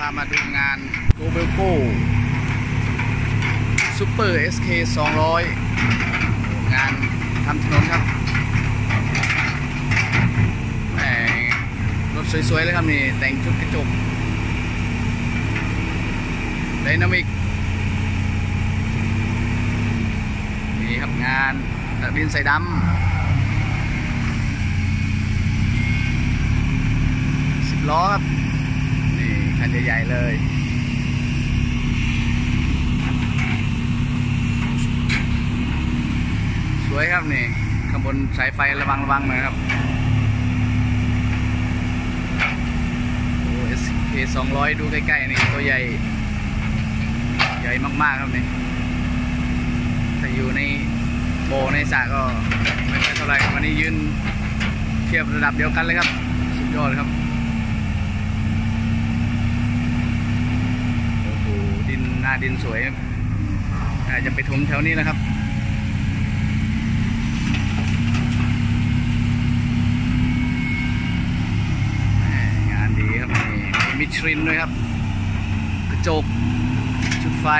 มาดูงานโกเบลโก้ซูเปอร์ SK 200งานทำถนนครับแหมรถสวยๆเลยครับนี่แต่งชุดกระจกไดนามิกนี่ครับงานดินใส่ดำ10 ล้อครับนี่คันใหญ่ๆเลยสวยครับนี่ข้างบนสายไฟระวังหน่อยครับโอ้ SK 200ดูใกล้ๆนี่ตัวใหญ่มากๆครับนี่ถ้าอยู่ในโบในสระก็ไม่ค่อยเท่าไรวันนี้ยืนเทียบระดับเดียวกันเลยครับสุดยอดครับโอ้โหดินหน้าดินสวยอาจจะไปถมแถวนี้แล้วครับงานดีครับนี่มิชลินด้วยครับกระจกชุดไฟ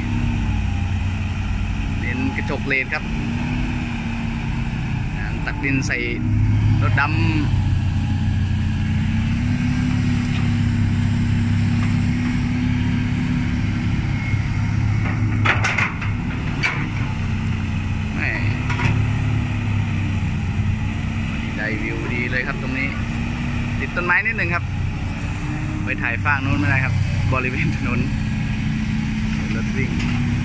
เป็นกระจกเลนครับตักดินใส่รถดำได้วิวดีเลยครับตรงนี้ติดต้นไม้นิดหนึ่งครับไปถ่ายฝั่งนู้นไม่ได้ครับบริเวณถนนรถวิ่ง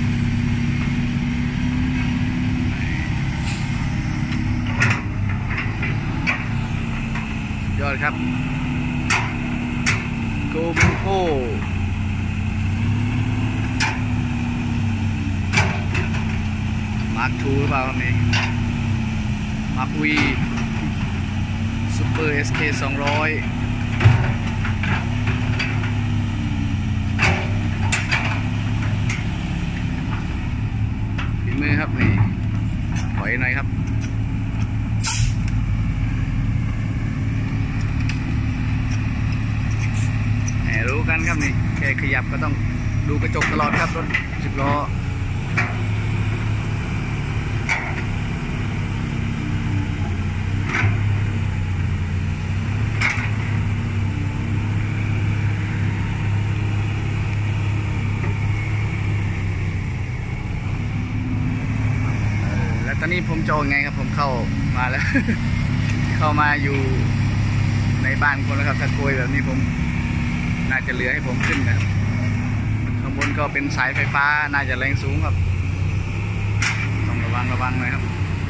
ยอดครับโกเบลโก้มาร์คทูหรือเปล่าครับนี่มาร์ควีซูเปอร์ SK 200ฝีมือครับนี่ถอยหน่อยครับรู้กันครับนี่แค่ขยับก็ต้องดูกระจกตลอดครับรถ10 ล้อแล้วตอนนี้ผมจะไงครับผมเข้ามาแล้ว เข้ามาอยู่ในบ้านคนแล้วครับถ้าโกยแบบนี้ผมน่าจะเหลือให้ผมขึ้นนะครับข้างบนก็เป็นสายไฟฟ้าน่าจะแรงสูงครับต้องระวังหน่อยครับ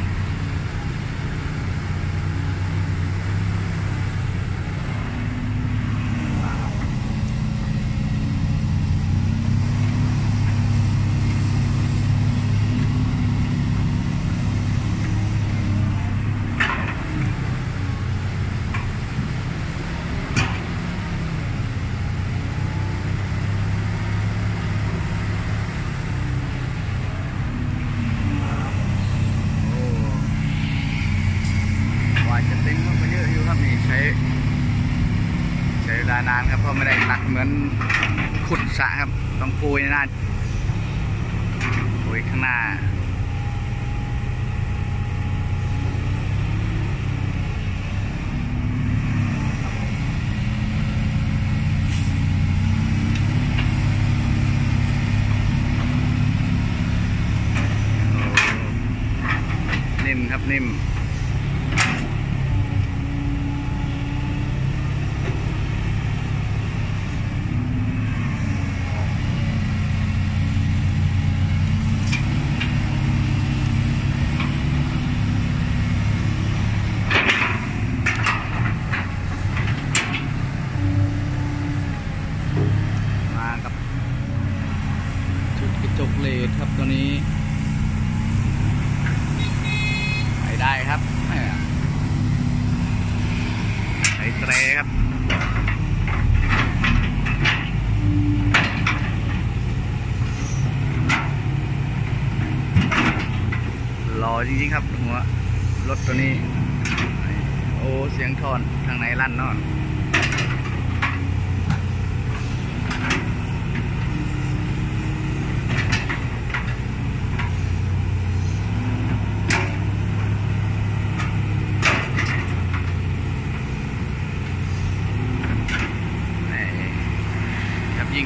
จะเต็มก็เยอะอยู่ครับนี่ใช้เวลานานครับเพราะไม่ได้ตักเหมือนขุดสระครับต้องโกยหน้าโกยข้างหน้านิ่มครับนิ่มจกเลดครับตัวนี้ไปได้ครับใส่เตรครับหล่อจริงๆครับหัวรถตัวนี้โอ้เสียงทอนทางไหนลั่นเนาะ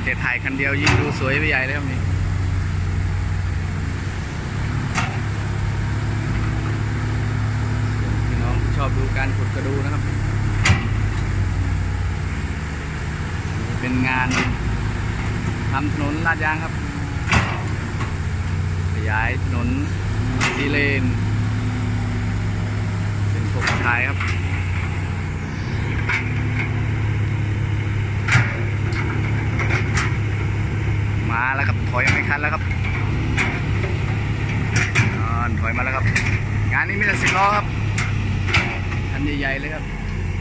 แต่ถ่ายคันเดียวยิ่งดูสวยไปใหญ่เลยครับนี่พี่น้องชอบดูการขุดกระดูนะครับเป็นงานทำถนนลาดยางครับขยายถนน4 เลนเป็นพวกท้ายครับมาแล้วครับถอยไม่ทันแล้วครับถอยมาแล้วครับงานนี้มีแต่10 ล้อครับคันใหญ่ๆเลยครับ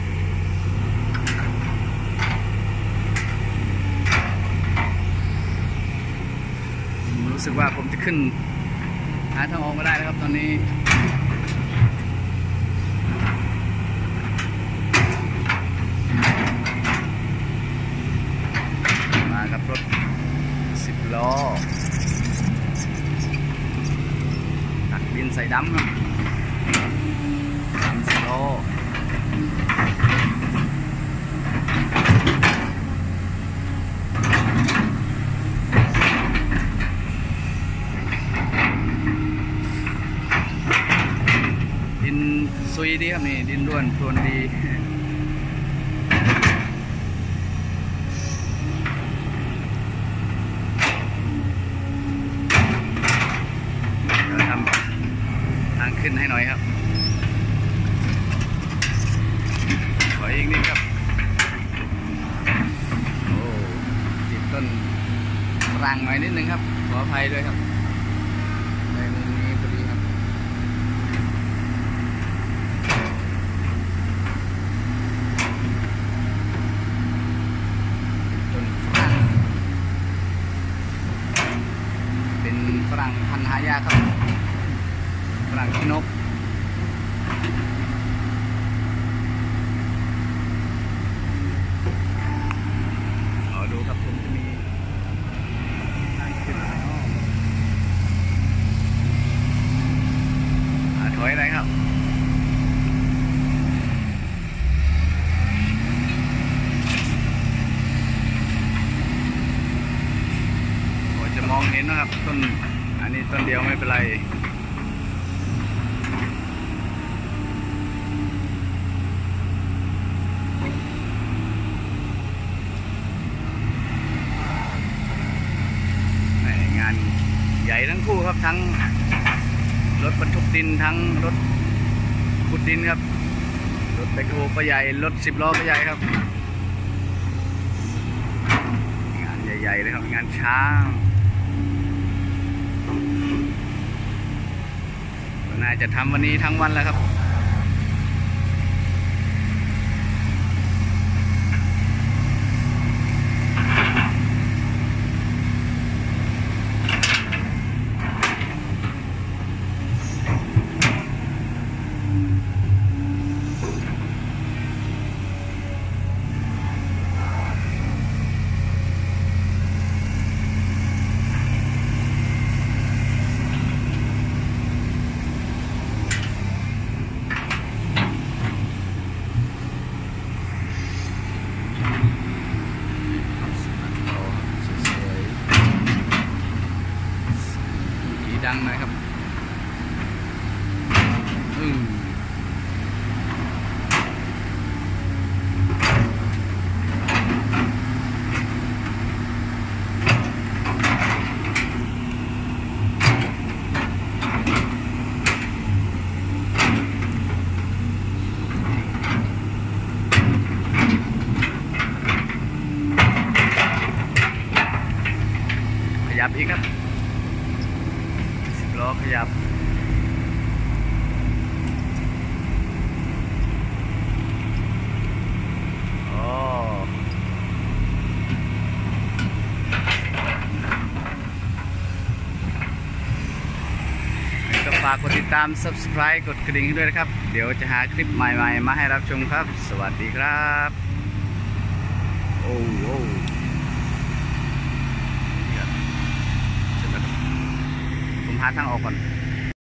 รู้สึกว่าผมจะขึ้นหาทางออกไม่ได้แล้วครับตอนนี้มากับรถ10 ล้อตักดินใส่ดำครับ10 ล้อดินซุยดีครับนี่ดินร่วนพรวนดีทางขึ้นให้หน่อยครับขออีกนิดครับโอ้ติดต้นรังหน่อยนิดนึงครับขออภัยด้วยครับในมุมนี้พอดีครับต้นฝรั่งเป็นฝรั่งพันธุ์หายากครับฝรั่งขี้นกดูครับผมจะมีทางขึ้นถอยอะไรครับพอจะมองเห็นนะครับต้นอันนี้ต้นเดียวไม่เป็นไรงานใหญ่ทั้งคู่ครับทั้งรถบรรทุกดินทั้งรถขุดดินครับรถแบคโฮก็ใหญ่รถ10 ล้อก็ใหญ่ครับงานใหญ่ๆเลยครับงานช้างน่าจะทำวันนี้ทั้งวันแล้วครับดังหน่อยครับขยับอีกครับ10 ล้อขยับฝากกดติดตาม Subscribe กดกระดิ่งให้ด้วยนะครับเดี๋ยวจะหาคลิปใหม่ๆมาให้รับชมครับสวัสดีครับโอ้โหผมหาทางออกก่อน